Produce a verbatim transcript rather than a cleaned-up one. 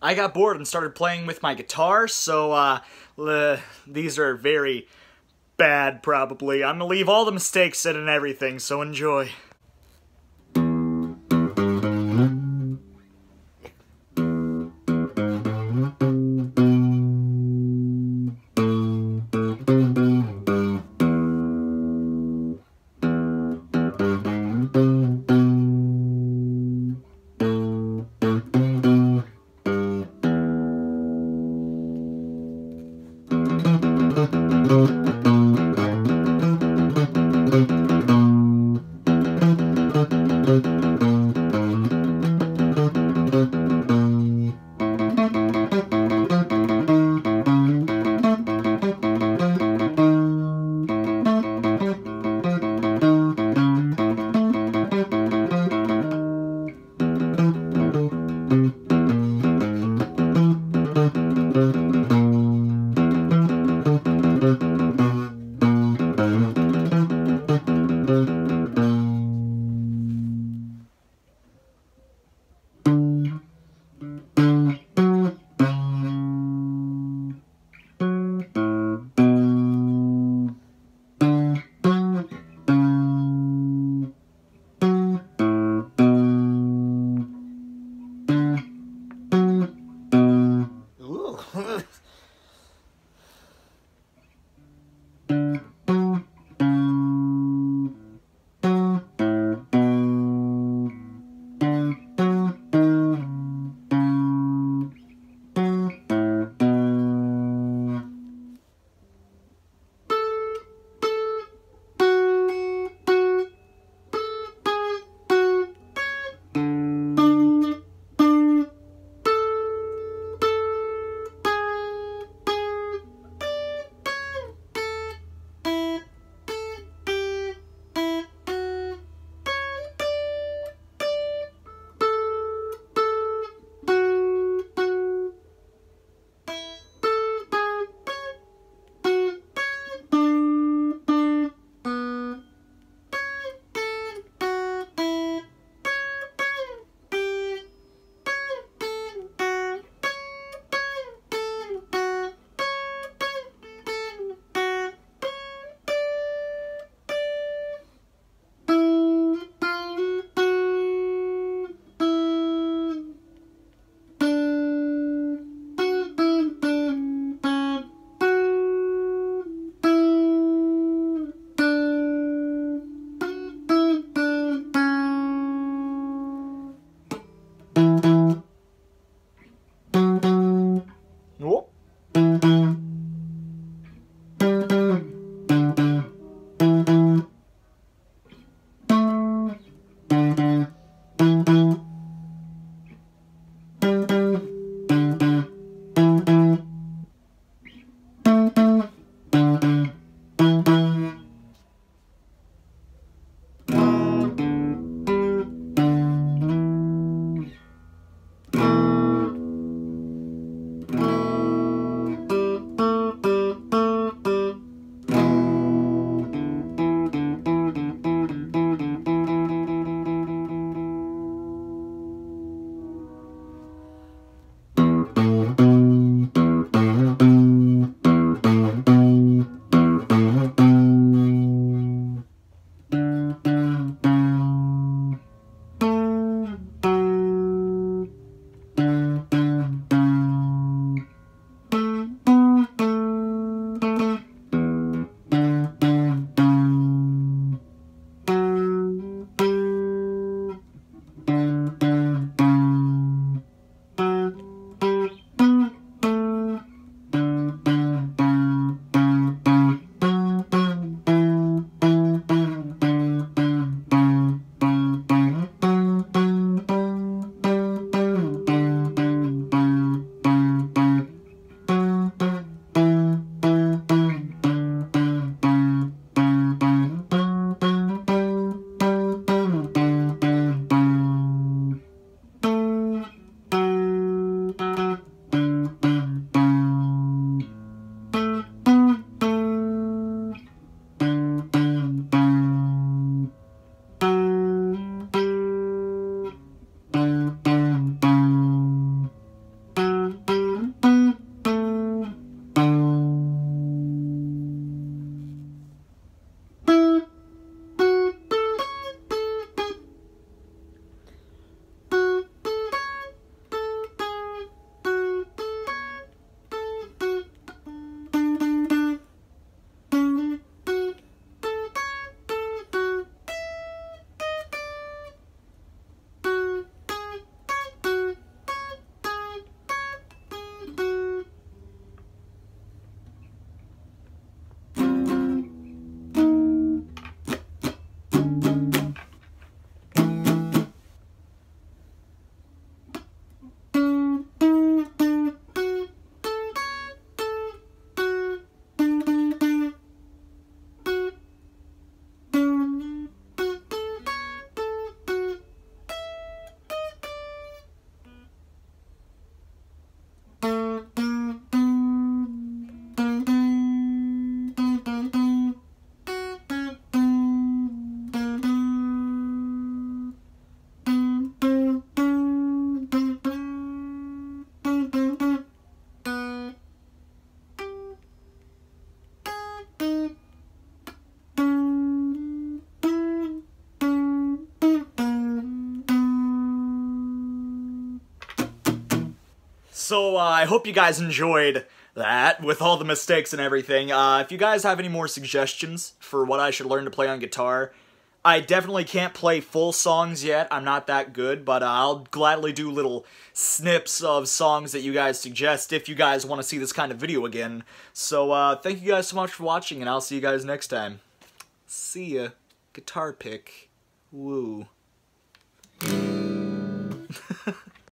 I got bored and started playing with my guitar, so uh, uh, these are very bad, probably. I'm gonna leave all the mistakes in and everything, so enjoy. So, uh, I hope you guys enjoyed that, with all the mistakes and everything. Uh, if you guys have any more suggestions for what I should learn to play on guitar, I definitely can't play full songs yet, I'm not that good, but uh, I'll gladly do little snips of songs that you guys suggest if you guys want to see this kind of video again. So, uh, thank you guys so much for watching, and I'll see you guys next time. See ya. Guitar pick. Woo.